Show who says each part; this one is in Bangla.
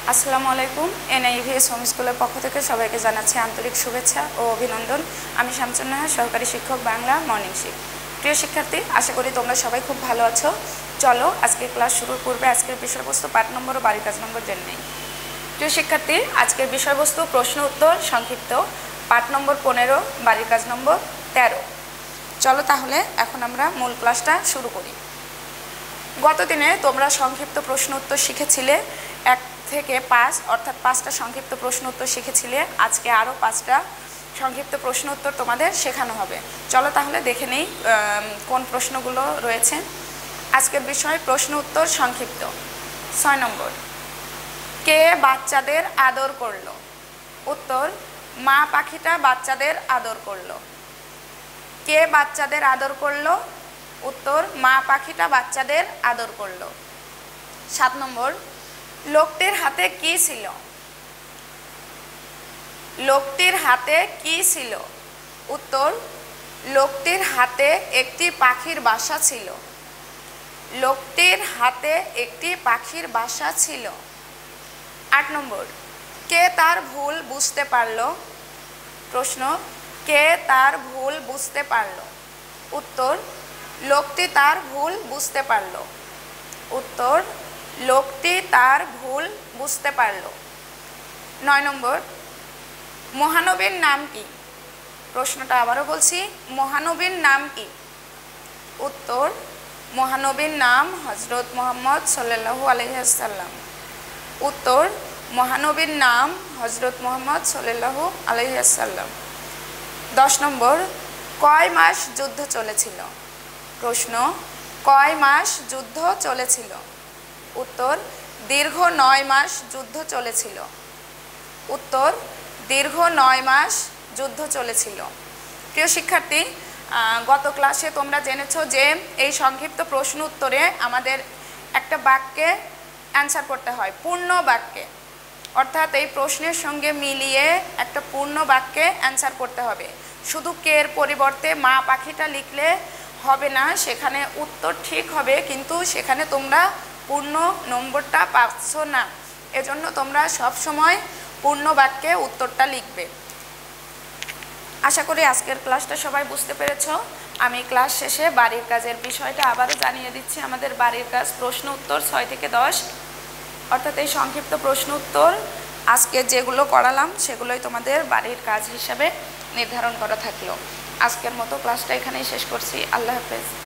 Speaker 1: আসসালামু আলাইকুম। এনআইভিএস হোম স্কুলের পক্ষ থেকে সবাইকে জানাচ্ছি আন্তরিক শুভেচ্ছা ও অভিনন্দন। আমি শামসুন নাহার, সহকারী শিক্ষক, বাংলা, মর্নিং শিফট। প্রিয় শিক্ষার্থী, আশা করি তোমরা সবাই খুব ভালো আছো। চলো আজকে ক্লাস শুরুর পূর্বে আজকের বিষয়বস্তু পাঠ নম্বর ও বাড়ির কাজ নম্বর জেনে নেই। প্রিয় শিক্ষার্থী, আজকের বিষয়বস্তু প্রশ্ন উত্তর সংক্ষিপ্ত, পাঠ নম্বর 15, বাড়ির কাজ নম্বর 13। চলো তাহলে এখন আমরা মূল ক্লাসটা শুরু করি। গত দিনে তোমরা সংক্ষিপ্ত প্রশ্ন উত্তর শিখেছিলে 1 থেকে 5, অর্থাৎ 5টা সংক্ষিপ্ত প্রশ্ন উত্তর শিখেছিলে। আজকে আরও 5টা সংক্ষিপ্ত প্রশ্ন উত্তর তোমাদের শেখানো হবে। চলো তাহলে দেখে নেই কোন প্রশ্নগুলো রয়েছে। আজকের বিষয় প্রশ্ন উত্তর সংক্ষিপ্ত। 6 নম্বর, কে বাচ্চাদের আদর করলো? উত্তর, মা পাখিটা বাচ্চাদের আদর করলো। কে বাচ্চাদের আদর করলো? উত্তর, মা পাখিটা বাচ্চাদের আদর করলো। 7 নম্বর, লোকটির হাতে কি ছিল? লোকটির হাতে কি ছিল? উত্তর, লোকটির হাতে একটি পাখির বাসা ছিল। লোকটির হাতে একটি পাখির বাসা ছিল। 8 নম্বর, কে তার ভুল বুঝতে পারল? প্রশ্ন, কে তার ভুল বুঝতে পারল? উত্তর, লোকটি তার ভুল বুঝতে পারল। উত্তর, লোকটি তার ভুল বুঝতে পারল। 9 নম্বর, মহানবীর নাম কি? প্রশ্নটা আবারও বলছি, মহানবীর নাম কি? উত্তর, মহানবীর নাম হযরত মুহাম্মদ সাল্লাল্লাহু আলাইহি ওয়াসাল্লাম। উত্তর, মহানবীর নাম হযরত মুহাম্মদ সাল্লাল্লাহু আলাইহি ওয়াসাল্লাম। 10 নম্বর, কয় মাস যুদ্ধ চলেছিল? প্রশ্ন, কয় মাস যুদ্ধ চলেছিল? উত্তর, দীর্ঘ 9 মাস যুদ্ধ চলেছিল। উত্তর, দীর্ঘ 9 মাস যুদ্ধ চলেছিল। প্রিয় শিক্ষার্থী, গত ক্লাসে তোমরা জেনেছো যে এই সংক্ষিপ্ত প্রশ্ন উত্তরে আমাদের একটা বাক্যে অ্যান্সার করতে হয়, পূর্ণ বাক্যে। অর্থাৎ এই প্রশ্নের সঙ্গে মিলিয়ে একটা পূর্ণ বাক্যে অ্যান্সার করতে হবে। শুধু কের পরিবর্তে মা পাখিটা লিখলে হবে না, সেখানে উত্তর ঠিক হবে, কিন্তু সেখানে তোমরা পূর্ণ নম্বরটা পাচ্ছ না। এজন্য তোমরা সব সময় পূর্ণ বাক্যে উত্তরটা লিখবে। আশা করি আজকের ক্লাসটা সবাই বুঝতে পেরেছ। আমি ক্লাস শেষে বাড়ির কাজের বিষয়টা আবারও জানিয়ে দিচ্ছি। আমাদের বাড়ির কাজ প্রশ্ন উত্তর 6 থেকে 10, অর্থাৎ এই সংক্ষিপ্ত প্রশ্ন উত্তর আজকে যেগুলো করালাম সেগুলোই তোমাদের বাড়ির কাজ হিসাবে নির্ধারণ করা থাকলো। আজকের মতো ক্লাসটা এখানেই শেষ করছি। আল্লাহ হাফেজ।